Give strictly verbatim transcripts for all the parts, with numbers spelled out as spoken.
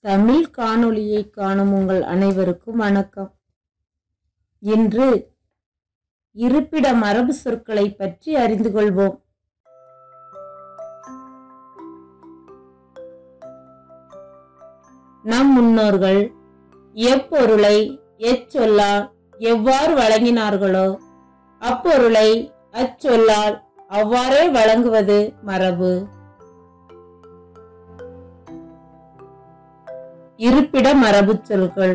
தமிழ் காணொளியை காணும் உங்கள் அனைவருக்கும் வணக்கம். இன்று இருப்பிட மரபு சொற்களை பற்றி அறிந்து கொள்வோம். நம் முன்னோர்கள் எப்பொருளை எச்சொல்லால் எவ்வாறு வழங்கினார்களோ அப்பொருளை அச்சொல்லால் அவ்வாறே வழங்குவது மரபு. இருப்பிட மரபு சொற்கள்.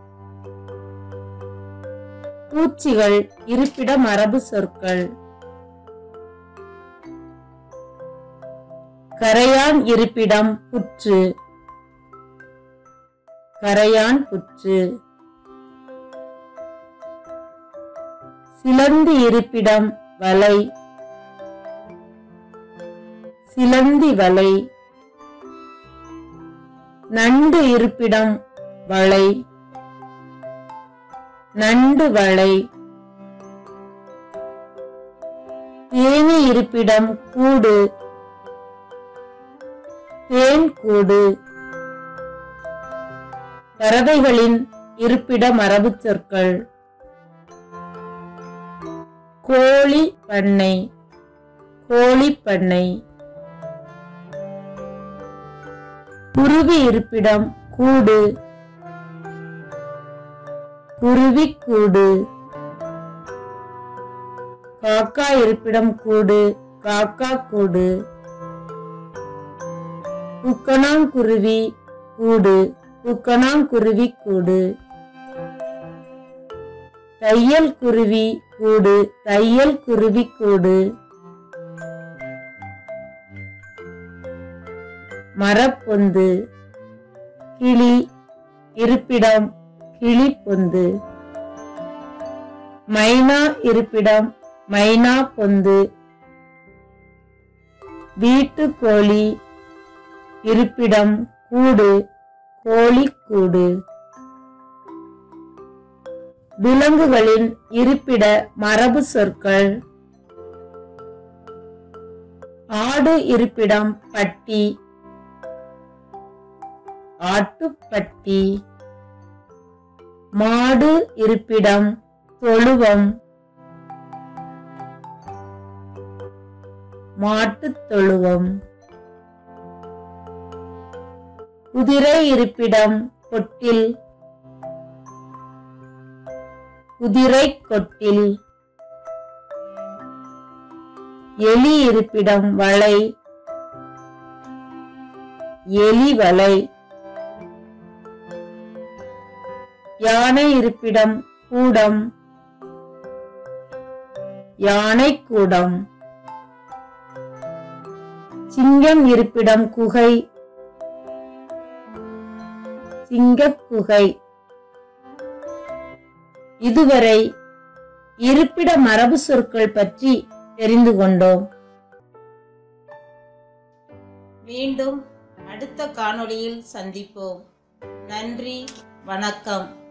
பூச்சிகள் இருப்பிட மரபு சொற்கள். கரையான் இருப்பிடம் புற்று. கரையான் புற்று. சிலந்தி இருப்பிடம் வலை. சிலந்தி வலை. நண்டு இருப்பிடம் வளை. நண்டு வளை. தேனி இருப்பிடம் கூடு. தேன் கூடு. பறவைகளின் இருப்பிட மரபு சொற்கள். கோழி பண்ணை. கோழி பண்ணை. குருவி இருப்பிடம் கூடு. குருவி கூடு. காக்கா இருப்பிடம் கூடு. காக்கா கூடு. குக்கணாங்குருவி கூடு. குக்கணாங்குருவி கூடு. தையல் குருவி கூடு. தையல் குருவி கூடு. மரப்பொந்து. கிளி இருப்பிடம் கிளி பொந்து. மைனா இருப்பிடம் மைனா பொந்து. வீட்டுக்கோழி இருப்பிடம் கூடு. கோழி கூடு. விலங்குகளின் இருப்பிட மரபு சொற்கள். ஆடு இருப்பிடம் பட்டி. ஆட்டுப்பட்டி. மாடு இருப்பிடம் தொழுவம். மாட்டுத் தொழுவம். குதிரை இருப்பிடம் கொட்டில். குதிரை கொட்டில். எலி இருப்பிடம் வலை. எலி வலை. யானை இருப்பிடம் கூடம். யானை கூடம். சிங்கம் இருப்பிடம் குகை. சிங்கக் குகை. இதுவரை இருப்பிட மரபு சொற்கள் பற்றி தெரிந்து கொண்டோம். மீண்டும் அடுத்த காணொளியில் சந்திப்போம். நன்றி, வணக்கம்.